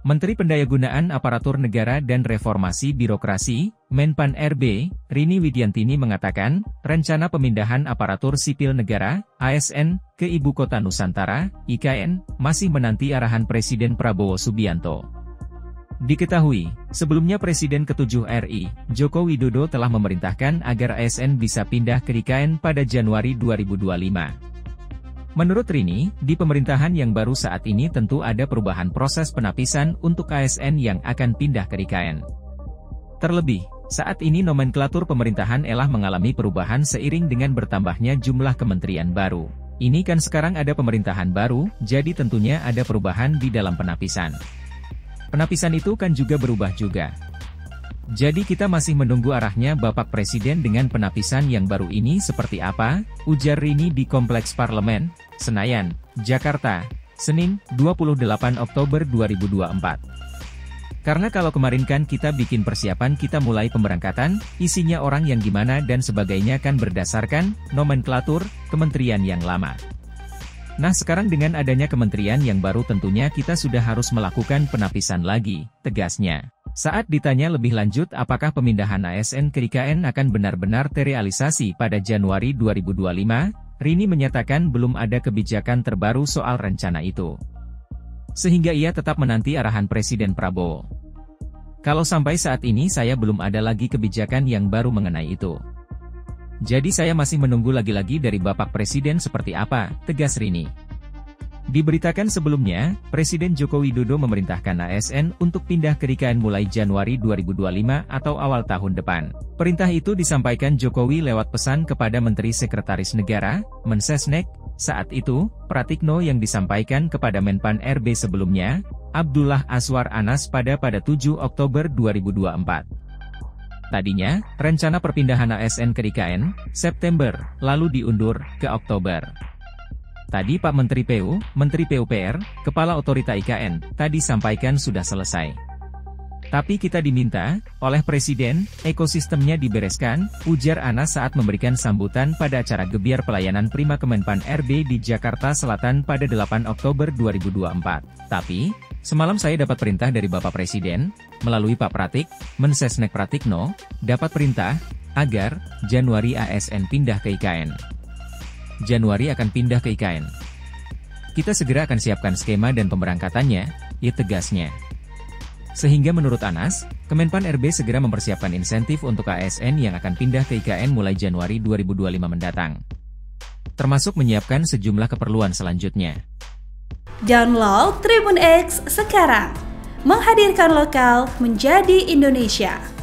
Menteri Pendayagunaan Aparatur Negara dan Reformasi Birokrasi, Menpan RB, Rini Widiantini mengatakan, rencana pemindahan aparatur sipil negara, ASN, ke Ibu Kota Nusantara, IKN, masih menanti arahan Presiden Prabowo Subianto. Diketahui, sebelumnya Presiden ke-7 RI, Joko Widodo telah memerintahkan agar ASN bisa pindah ke IKN pada Januari 2025. Menurut Rini, di pemerintahan yang baru saat ini tentu ada perubahan proses penapisan untuk ASN yang akan pindah ke IKN. Terlebih, saat ini nomenklatur pemerintahan telah mengalami perubahan seiring dengan bertambahnya jumlah kementerian baru. Ini kan sekarang ada pemerintahan baru, jadi tentunya ada perubahan di dalam penapisan. Penapisan itu kan juga berubah juga. Jadi kita masih menunggu arahnya Bapak Presiden dengan penapisan yang baru ini seperti apa, ujar Rini di Kompleks Parlemen, Senayan, Jakarta, Senin, 28 Oktober 2024. Karena kalau kemarin kan kita bikin persiapan kita mulai pemberangkatan, isinya orang yang gimana dan sebagainya kan berdasarkan nomenklatur kementerian yang lama. Nah sekarang dengan adanya kementerian yang baru tentunya kita sudah harus melakukan penapisan lagi, tegasnya. Saat ditanya lebih lanjut apakah pemindahan ASN ke IKN akan benar-benar terrealisasi pada Januari 2025, Rini menyatakan belum ada kebijakan terbaru soal rencana itu. Sehingga ia tetap menanti arahan Presiden Prabowo. Kalau sampai saat ini saya belum ada lagi kebijakan yang baru mengenai itu. Jadi saya masih menunggu lagi-lagi dari Bapak Presiden seperti apa, tegas Rini. Diberitakan sebelumnya, Presiden Joko Widodo memerintahkan ASN untuk pindah ke IKN mulai Januari 2025 atau awal tahun depan. Perintah itu disampaikan Jokowi lewat pesan kepada Menteri Sekretaris Negara, Mensesnek, saat itu, Pratikno yang disampaikan kepada Menpan RB sebelumnya, Abdullah Aswar Anas pada 7 Oktober 2024. Tadinya, rencana perpindahan ASN ke IKN, September, lalu diundur ke Oktober. Tadi Pak Menteri PU, Menteri PUPR, Kepala Otorita IKN, tadi sampaikan sudah selesai. Tapi kita diminta, oleh Presiden, ekosistemnya dibereskan, ujar Anas saat memberikan sambutan pada acara Gebiar Pelayanan Prima Kemenpan RB di Jakarta Selatan pada 8 Oktober 2024. Tapi, semalam saya dapat perintah dari Bapak Presiden, melalui Pak Pratik, Mensesnek Pratikno, dapat perintah, agar, Januari ASN pindah ke IKN. Januari akan pindah ke IKN. Kita segera akan siapkan skema dan pemberangkatannya, ya tegasnya. Sehingga menurut Anas, Kemenpan RB segera mempersiapkan insentif untuk ASN yang akan pindah ke IKN mulai Januari 2025 mendatang. Termasuk menyiapkan sejumlah keperluan selanjutnya. Download Tribun X sekarang, menghadirkan lokal menjadi Indonesia.